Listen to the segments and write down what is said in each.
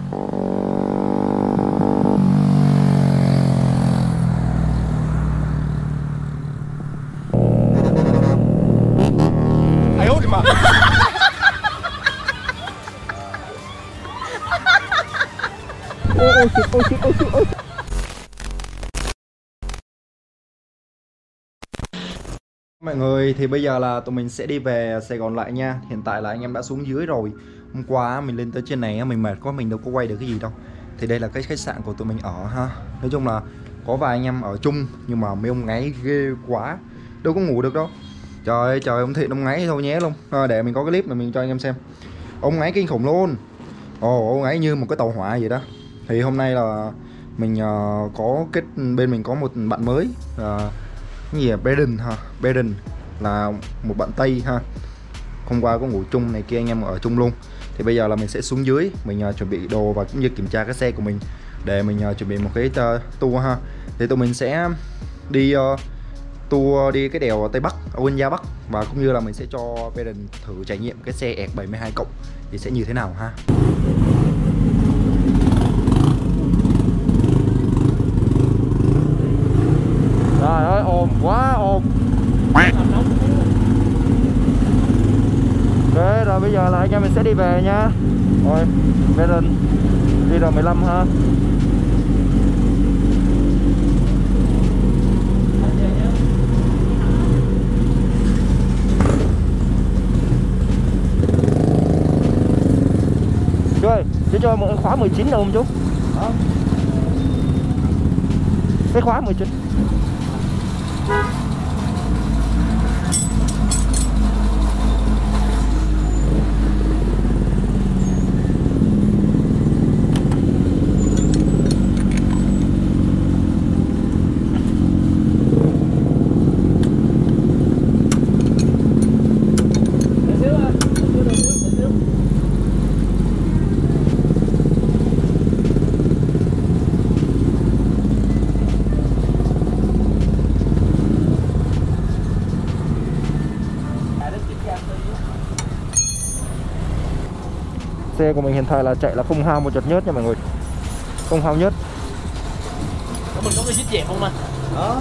Mọi người, thì bây giờ là tụi mình sẽ đi về Sài Gòn lại nha. Hiện tại là anh em đã xuống dưới rồi. Hôm qua mình lên tới trên này mình mệt quá, mình đâu có quay được cái gì đâu. Thì đây là cái khách sạn của tụi mình ở ha. Nói chung là có vài anh em ở chung, nhưng mà mấy ông ngáy ghê quá, đâu có ngủ được đâu. Trời ơi trời, ông Thiện ông ngáy thôi nhé luôn. Để mình có cái clip này mình cho anh em xem. Ông ngáy kinh khủng luôn. Ông ngáy như một cái tàu hỏa vậy đó. Thì hôm nay là mình có bên mình có một bạn mới, cái gì Braden ha. Braden là một bạn Tây ha. Hôm qua có ngủ chung này kia, anh em ở chung luôn. Thì bây giờ là mình sẽ xuống dưới, mình chuẩn bị đồ và cũng như kiểm tra cái xe của mình để mình chuẩn bị một cái tour ha. Thì tụi mình sẽ đi tour đi cái đèo Tây Bắc, Gia Bắc, và cũng như là mình sẽ cho Braden thử trải nghiệm cái xe EC 72 cộng thì sẽ như thế nào ha. Trời ơi ồn quá ồn. Ok rồi, bây giờ là anh em mình sẽ đi về nha. Rồi Braden đi rồi 15 ha. Chú ơi, chú cho một khóa 19 đâu không chú? Cái khóa 19. Xe của mình hiện tại là chạy là không hao một giọt nhớt nha mọi người. Không hao nhớt. Mình có cái xích dẹp không anh? Đó.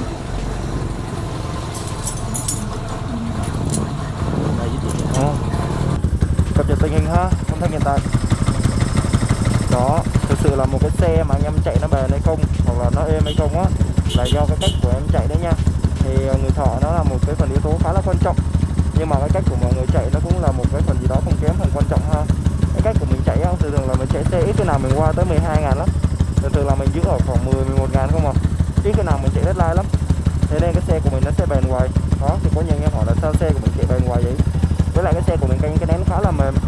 Cập nhật tình hình ha, âm thanh hiện tại. Đó, thực sự là một cái xe mà anh em chạy nó bền hay không, hoặc là nó êm hay không á, là do cái cách của em chạy đấy nha. Thì người thợ nó là một cái phần yếu tố khá là quan trọng. Nhưng mà cái cách của mọi người chạy nó cũng là một cái phần gì đó không kém phần quan trọng ha. Cái cách của mình chạy á, thường là mình chạy xe ít cái nào mình qua tới 12.000 lắm. Thường là mình giữ ở khoảng 10-11.000 không à. Ít cái nào mình chạy deadline lắm. Thế nên cái xe của mình nó sẽ bền hoài. Đó, thì có nhiều anh em hỏi là sao xe của mình chạy bền hoài vậy. Với lại cái xe của mình cái nén khá là mềm.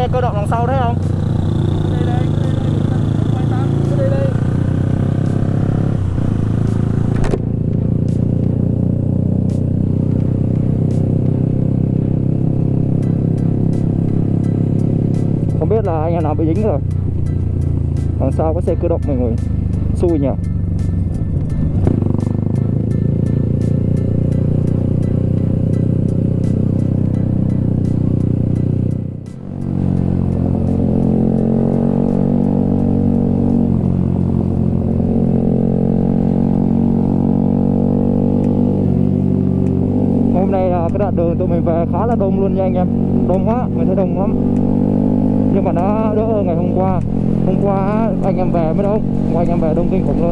xe cơ động đằng sau đấy không? Đây. Không biết là anh em nào bị dính rồi. Đằng sau có xe cơ động mọi người, xui nhỉ. Hôm nay là cái đoạn đường tụi mình về khá là đông luôn nha anh em. Đông quá, mình thấy đông lắm. Nhưng mà nó đỡ hơn ngày hôm qua. Hôm qua anh em về mới đông, anh em về đông kinh khủng luôn.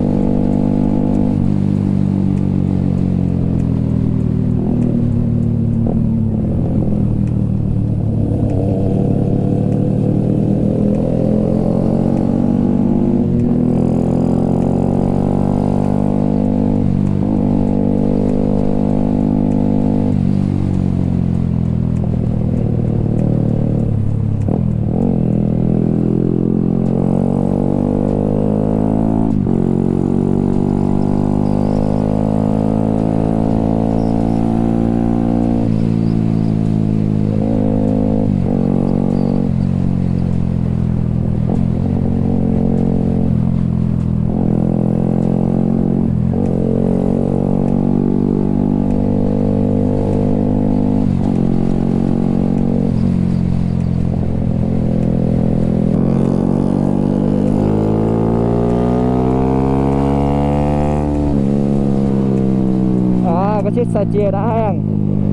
Có chiếc xe chia đã hàng.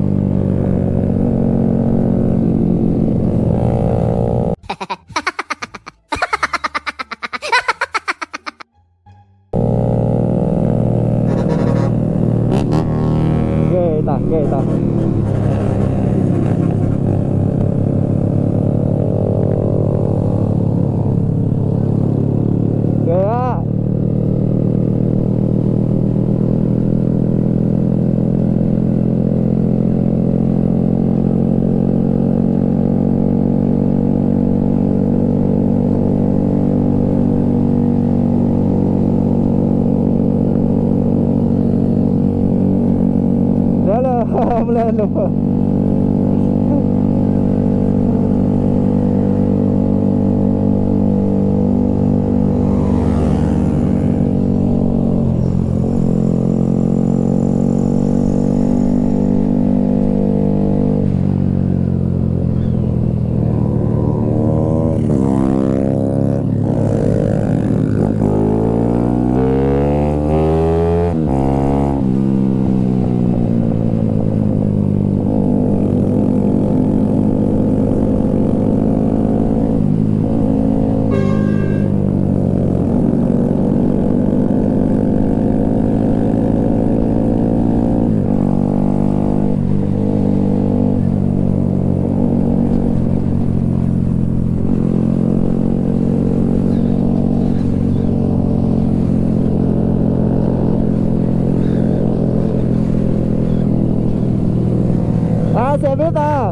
ghê ta. Ghê á. Không lên luôn. Xe biết ta.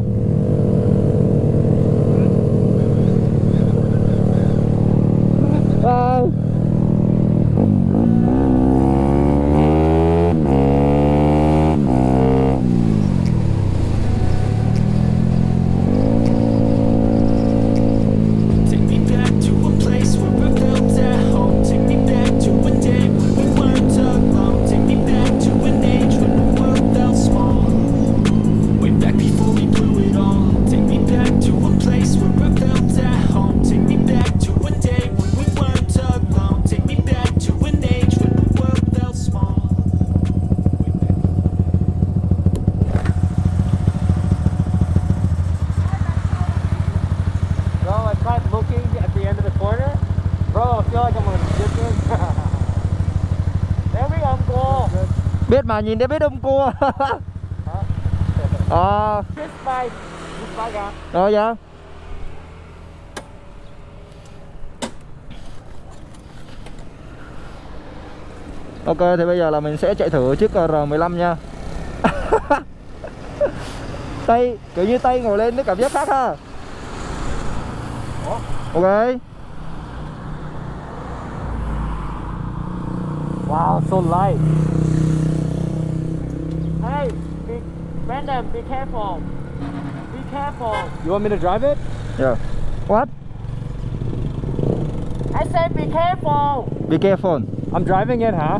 Biết mà, nhìn thấy biết ông cua. Rồi dạ. Ok, thì bây giờ là mình sẽ chạy thử chiếc R15 nha. Tay, kiểu như tay ngồi lên nó cảm giác khác ha. Ok. Wow, so light. Hey, Brandon, be careful. Be careful. You want me to drive it? Yeah. What? I said be careful. Be careful. I'm driving it hả?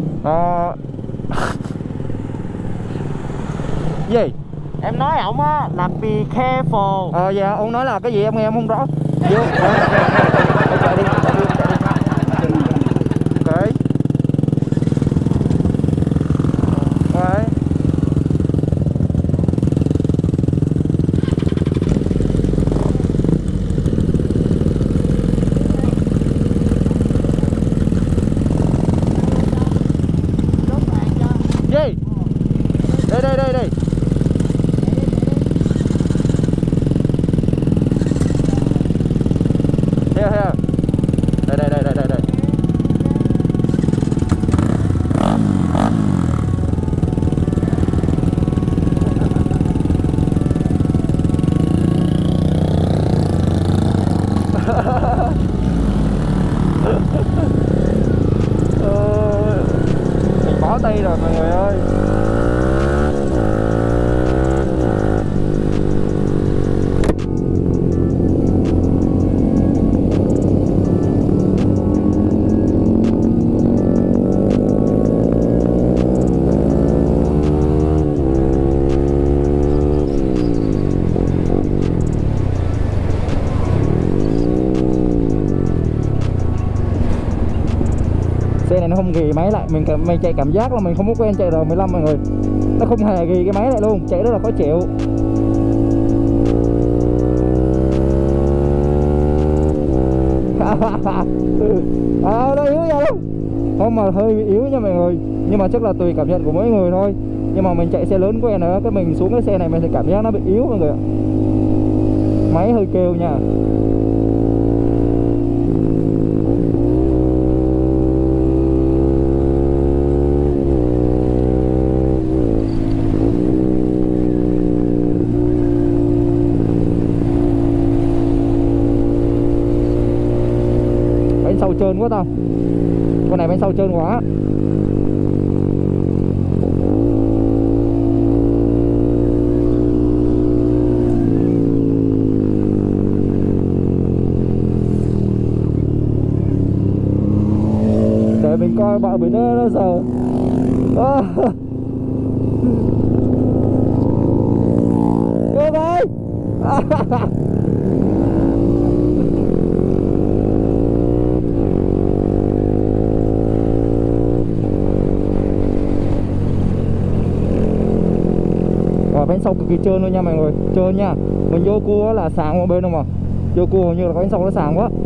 Gì? Em nói ổng á là be careful. Dạ, ông nói là cái gì em nghe em không rõ. Vô. Chạy đi, chạy đi, chạy đi. Ok. Đấy. Gì? Đây. Here. Đây. Mình bó tay rồi mọi người ơi. Xe này nó không ghì máy lại, mình chạy cảm giác là mình không có quen chạy R15 mọi người. Nó không hề ghì cái máy lại luôn, chạy rất là khó chịu. Nó yếu nha luôn. Không mà hơi yếu nha mọi người. Nhưng mà chắc là tùy cảm nhận của mỗi người thôi. Nhưng mà mình chạy xe lớn quen rồi, cái mình xuống cái xe này mình sẽ cảm giác nó bị yếu mọi người ạ. Máy hơi kêu nha. Bánh sau trơn quá tao. Con này bánh sau trơn quá. Để mình coi bạn bên nó giờ. Vô đây. Bánh sau cực kỳ trơn luôn nha mọi người, trơn nha. Mình vô cua là sàng một bên không mà. Vô cua như là bánh sau nó sàng quá.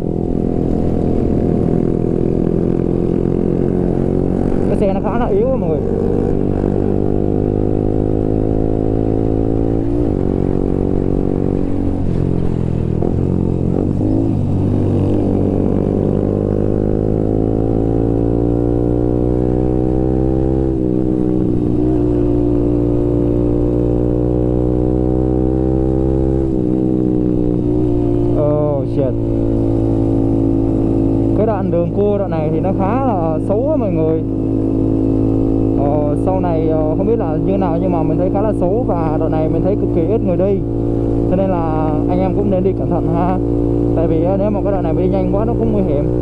Cái xe nó khá là yếu mọi người. Cái đoạn đường cua đoạn này thì nó khá là xấu á mọi người. Sau này không biết là như nào nhưng mà mình thấy khá là xấu và đoạn này mình thấy cực kỳ ít người đi, cho nên là anh em cũng nên đi cẩn thận ha. Tại vì nếu mà cái đoạn này đi nhanh quá nó cũng nguy hiểm.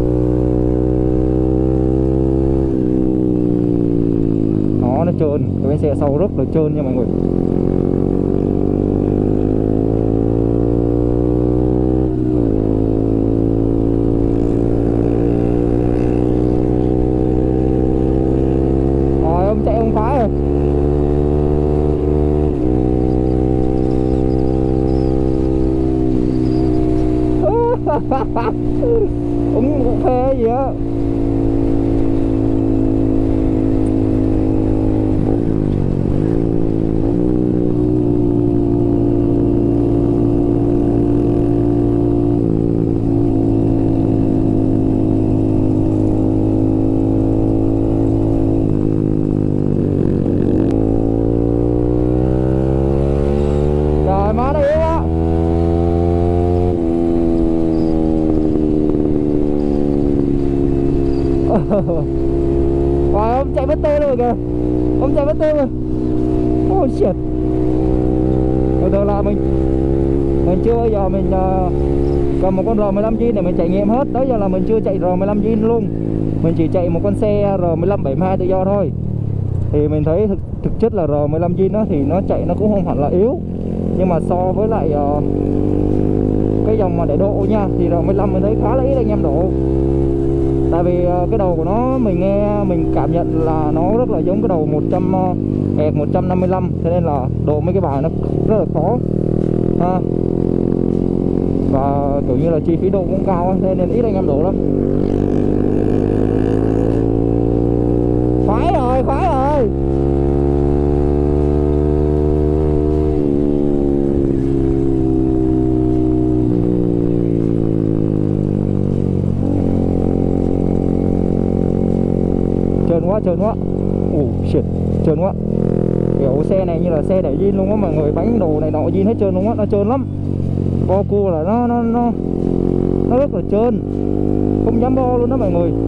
Nó trơn, cái bánh xe sau rất là trơn nha mọi người. Ông chạy không phá rồi. Ông cũng phê gì á. Má nó yếu quá. Wow, ông chạy mất tê luôn kìa. Ông chạy mất tê luôn. Oh shit. Bây giờ là mình chưa bao giờ mình cầm một con R15Zin để mình trải nghiệm hết. Đó giờ là mình chưa chạy R15Zin luôn. Mình chỉ chạy một con xe R1572 tự do thôi. Thì mình thấy thực chất là R15Zin đó thì nó chạy nó cũng không hẳn là yếu. Nhưng mà so với lại cái dòng mà để độ nha, thì R15 mình thấy khá là ít anh em độ. Tại vì cái đầu của nó mình nghe, mình cảm nhận là nó rất là giống cái đầu 155, thế nên là độ mấy cái bài nó rất là khó ha. Và kiểu như là chi phí độ cũng cao, thế nên ít anh em độ lắm. Khoái rồi, khoái rồi. Trơn quá. Shit, trơn quá. Kiểu xe này như là xe đẩy zin luôn á mọi người, bánh đồ này nọ zin hết trơn luôn á, nó trơn lắm. Bo cua là nó rất là trơn, không dám bo luôn đó mọi người.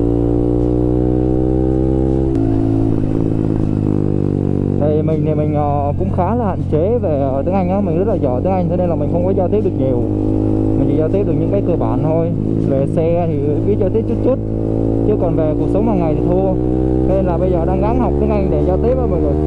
Thì mình cũng khá là hạn chế về tiếng Anh á, mình rất là giỏi tiếng Anh, thế nên là mình không có giao tiếp được nhiều. Mình chỉ giao tiếp được những cái cơ bản thôi. Về xe thì biết giao tiếp chút, chứ còn về cuộc sống hàng ngày thì thua. Nên là bây giờ đang gắng học tiếng Anh để giao tiếp á mọi người.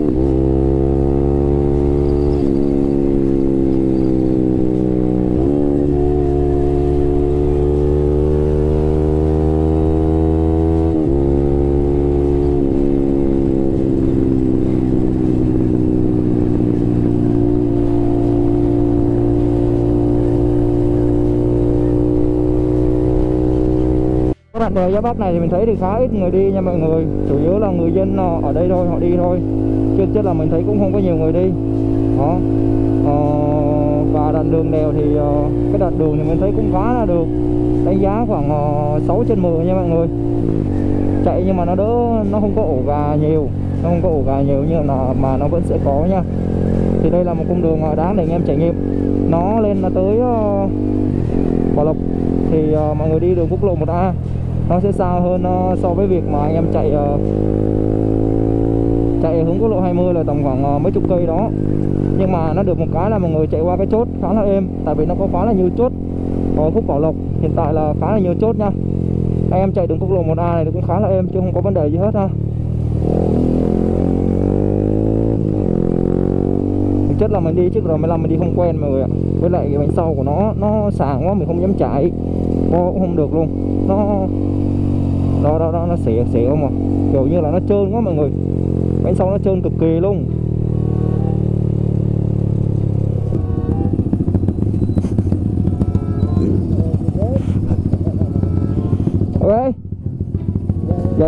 Đoạn đèo Giá Bắc này thì mình thấy thì khá ít người đi nha mọi người, chủ yếu là người dân ở đây thôi, họ đi thôi, chứ chất là mình thấy cũng không có nhiều người đi đó. Và đoạn đường đèo thì cái đoạn đường thì mình thấy cũng khá là được, đánh giá khoảng 6/10 nha mọi người. Chạy nhưng mà nó đỡ, nó không có ổ gà nhiều, nhưng mà nó vẫn sẽ có nha. Thì đây là một cung đường đáng để anh em trải nghiệm. Nó lên là tới Bảo Lộc thì mọi người đi đường quốc lộ 1A, nó sẽ xa hơn so với việc mà anh em chạy hướng quốc lộ 20 là tầm khoảng mấy chục cây đó. Nhưng mà nó được một cái là mọi người chạy qua cái chốt khá là êm, tại vì nó có khá là nhiều chốt. Ở khúc Bảo Lộc hiện tại là khá là nhiều chốt nha. Anh em chạy đường quốc lộ 1A này thì cũng khá là êm, chứ không có vấn đề gì hết ha. Thực chất là mình đi chiếc R15 mình đi không quen mọi người ạ. Với lại cái bánh sau của nó sàng quá, mình không dám chạy, cũng không được luôn. Nó xỉa không à, kiểu như là nó trơn quá mọi người, bánh sau nó trơn cực kỳ luôn. Ok. Dạ.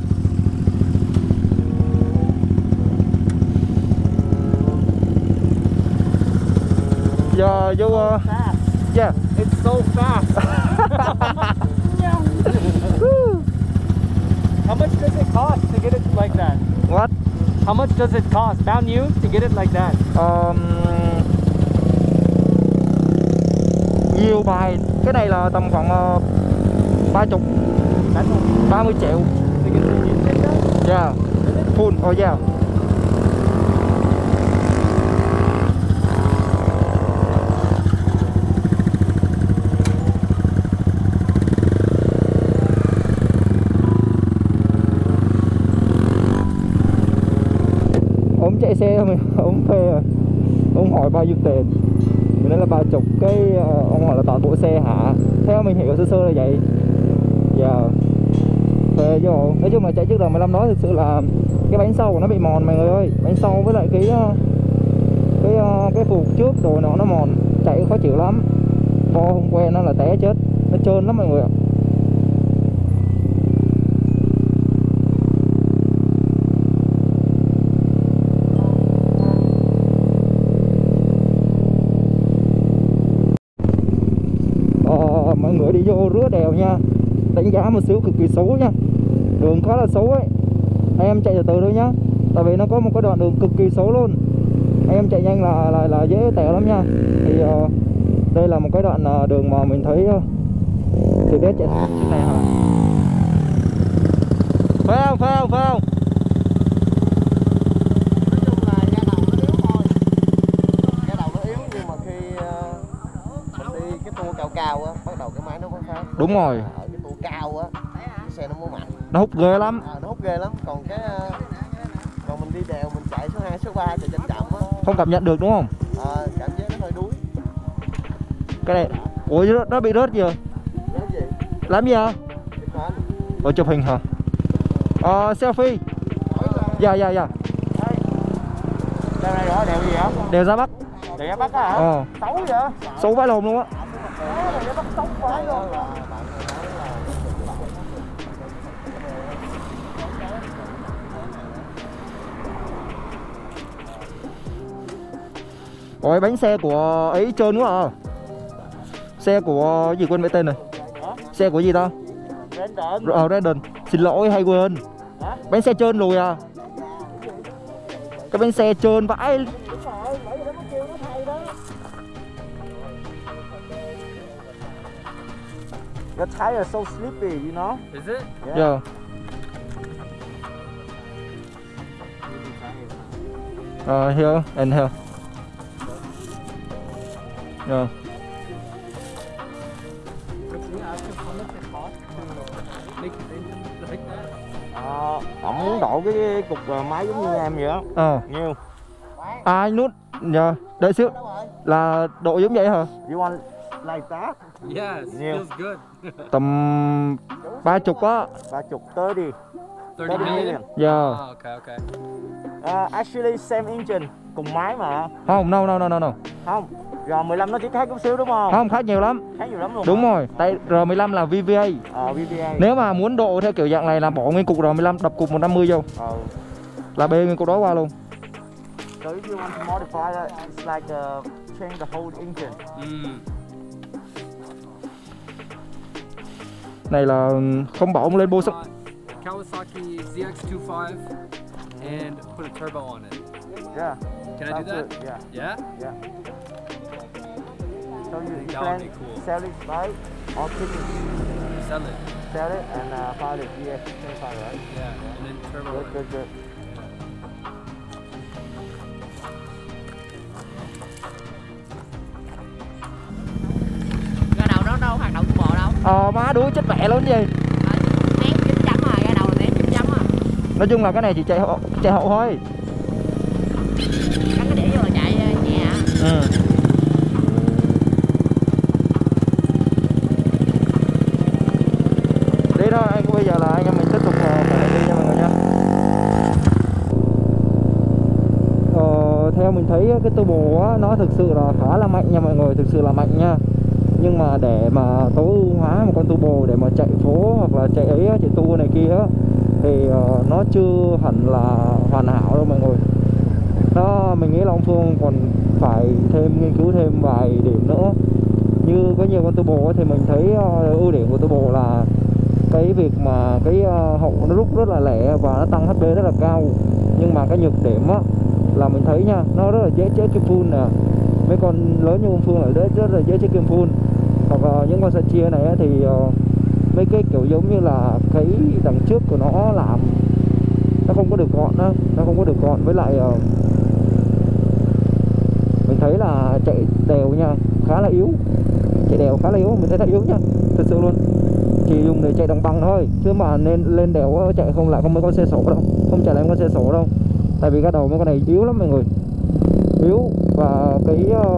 Yeah, you Fast. yeah. It's so fast. How much does it cost to get it like that? What? How much does it cost, pound you, to get it like that? Nhiều bài, cái này là tầm khoảng 30 triệu. To get the engine done? Yeah, full, oh yeah. Ông chạy xe thôi, ông phê rồi. Ông hỏi bao nhiêu tiền, mình nói là 30, cái ông hỏi là toàn bộ xe hả? Theo mình hiểu sơ sơ là vậy. Dạ. Phê chứ bộ. Nói chung là chạy chiếc R15 đó thực sự là cái bánh sau của nó bị mòn mọi người ơi. Bánh sau với lại cái phục trước đồ nó mòn, chạy khó chịu lắm. Bo không quen nó là té chết, nó trơn lắm mọi người ạ. Mọi người đi vô rứa đèo nha, đánh giá một xíu cực kỳ xấu nha, đường khá là xấu ấy, anh em chạy từ từ thôi nhá, tại vì nó có một cái đoạn đường cực kỳ xấu luôn, anh em chạy nhanh là dễ tẹo lắm nha. Thì đây là một cái đoạn đường mà mình thấy thì biết chạy này hả? Phải không? Phải không? Phải không? Nói chung là ga đầu nó yếu thôi. Ga đầu nó yếu nhưng mà khi mình đi cái tua cao cao á, bắt đầu cái máy nó có khác. Đúng rồi. Ở cái tua cao á, cái xe nó mới mạnh. Nó hút ghê lắm. Nó hút ghê lắm. Còn mình đi đèo mình chạy số 2, số 3 chạy chậm chậm á. Không cảm nhận được đúng không? Cảm giác nó hơi đuối. Cái này, ủa nó bị rớt chưa? Cái gì? Làm gì hả? Ủa chụp hình hả? Selfie. Dạ. Đeo đây rõ đèo gì hả? Đèo ra Bắc. Đèo ra Bắc á hả? Xấu vậy? Xấu vãi lồn luôn á. Đèo ra Bắc xấu quá luôn. Ôi bánh xe của ấy trơn quá à. Xe của gì quên mấy tên rồi. Xe của gì ta? Randon. Xin lỗi hay quên. Bánh xe trơn lùi à. Cái bánh xe trơn vãi. The tire is so sleepy, you know? Is it? Yeah. Here and here. Yeah. Ông muốn đổ cái cục máy giống như em vậy đó. Nhiêu? Anh nút. Dạ. Đợi xíu. Là độ giống vậy hả? You want like that? Yes, Nhiêu? feels good. Tầm 30 á. 30, 30. 30 million? Dạ. Oh, okay. Actually same engine, cùng máy mà. Không, no. Không, R15 nó chỉ khác chút xíu đúng không? Không, khác nhiều lắm. Khác nhiều lắm luôn. Đúng rồi, tại R15 là VVA. VVA. Nếu mà muốn độ theo kiểu dạng này là bỏ nguyên cục R15 đập cục 150 vô. Là bê nguyên cục đó qua luôn. So if you want to modify that, it's like change the whole engine. Này là không bỏ ông lên bô xong. Kawasaki ZX25 and put a turbo on it. Yeah. Can I do that? Yeah. Yeah? So you That would plan be cool. sell it right or keep it? Sell it. Sell it and file it ZX25, right? Yeah, and then turbo it. Good. Ga đầu nó đâu hoạt động turbo đâu. Má đuối chết mẹ luôn gì. Nén 9 chấm à, ga đầu là nén 9 chấm à. Nói chung là cái này chỉ chạy hậu thôi. Cắn cái đĩa vô là chạy nhẹ hả? Đi thôi anh, bây giờ là anh em mình tiếp tục phải đi nha mọi người nha. Theo mình thấy cái turbo á, nó thực sự là khá là mạnh nha mọi người, thực sự là mạnh nha. Nhưng mà để mà tối ưu hóa một con turbo để mà chạy phố hoặc là chạy ấy, chạy tour này kia á, thì nó chưa hẳn là hoàn hảo đâu mọi người. Đó, mình nghĩ là ông Phương còn phải nghiên cứu thêm vài điểm nữa. Như có nhiều con turbo thì mình thấy ưu điểm của turbo là cái việc mà cái hậu nó rút rất là lẻ và nó tăng HP rất là cao. Nhưng mà cái nhược điểm á là mình thấy nha, nó rất là dễ chế kim full nè. Mấy con lớn như ông Phương ở đấy rất là dễ chế kim full. Hoặc những con xe chia này thì mấy cái kiểu giống như là cái đằng trước của nó làm nó không có được gọn đó, nó không có được gọn. Với lại mình thấy là chạy đèo nha khá là yếu, chạy đèo khá là yếu, mình thấy là yếu nha, thật sự luôn. Chỉ dùng để chạy đồng bằng thôi, chứ mà nên lên đèo chạy không lại không mấy con xe sổ đâu, không chạy lại con xe sổ đâu. Tại vì cái đầu mấy con này yếu lắm mọi người, yếu và cái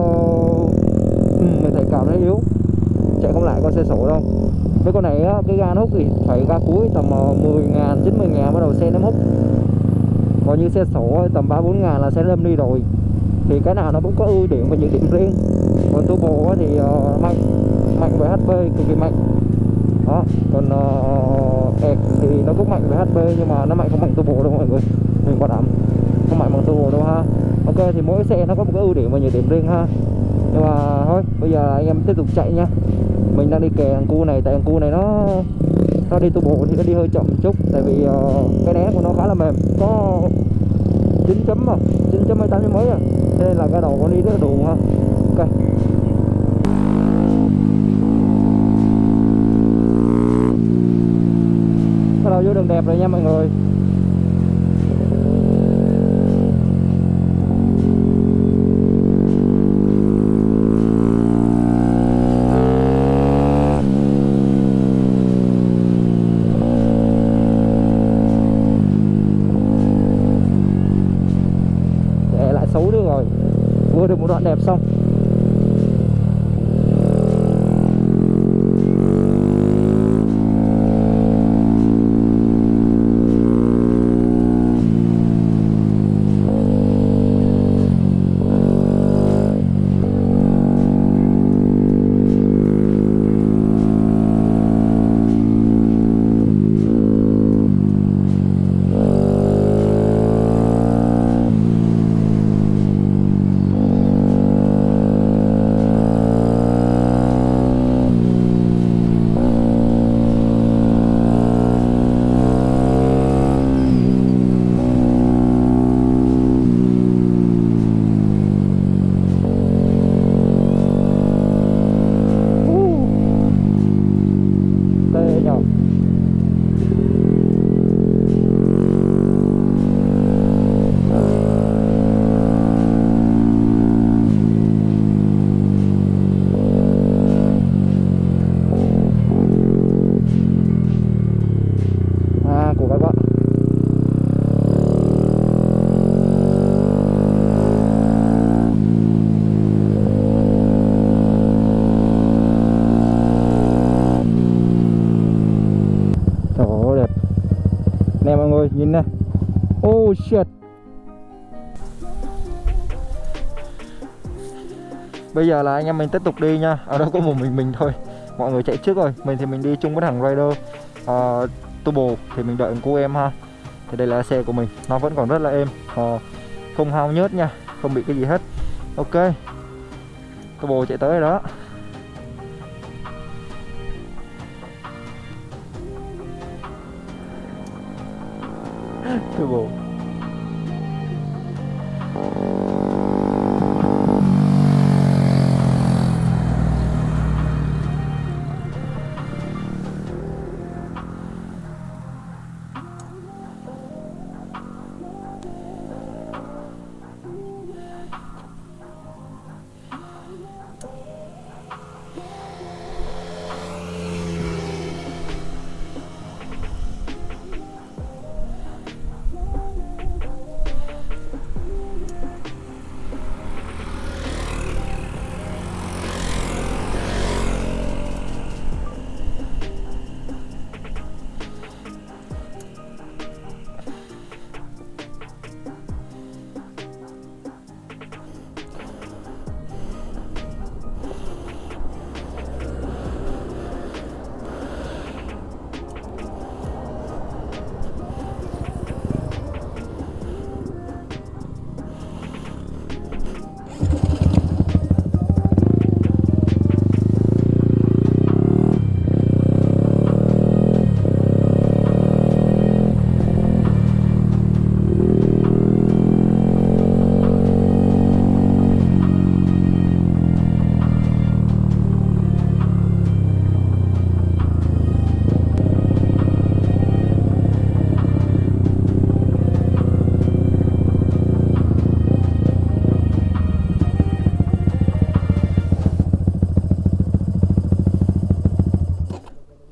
mình thấy cảm thấy yếu, chạy không lại con xe sổ đâu. Mấy con này cái ga nó hút thì phải ga cuối tầm 10.000, 90.000 bắt đầu xe nó hút. Còn như xe sổ tầm 3-4.000 là xe đâm đi rồi. Thì cái nào nó cũng có ưu điểm và nhược điểm riêng. Còn turbo thì mạnh về HP, cực kỳ mạnh. Đó, còn ẹt thì nó cũng mạnh về HP nhưng mà nó mạnh không bằng turbo đâu mọi người. Mình bảo đảm không mạnh bằng turbo đâu ha. Ok, thì mỗi xe nó có một cái ưu điểm và nhược điểm riêng ha. Nhưng mà thôi, bây giờ anh em tiếp tục chạy nha. Mình đang đi kè thằng cu này, tại thằng cu này nó đi turbo thì nó đi hơi chậm một chút. Tại vì cái né của nó khá là mềm, có 9 chấm mà, 9 chấm 28 mấy à. Thế nên là cái đầu con đi rất là đủ ha. Ok. Bắt đầu vô siêu đường đẹp rồi nha mọi người. Để lại xấu nữa rồi. Vừa được một đoạn đẹp xong. Của các bạn. Trời ơi đẹp. Nè mọi người nhìn này. Oh shit. Bây giờ là anh em mình tiếp tục đi nha. Ở đâu có một mình thôi. Mọi người chạy trước rồi. Mình thì mình đi chung với thằng Rider Turbo thì mình đợi cô em ha. Thì đây là xe của mình, nó vẫn còn rất là êm, không hao nhớt nha, không bị cái gì hết. Ok, Turbo chạy tới rồi đó. Turbo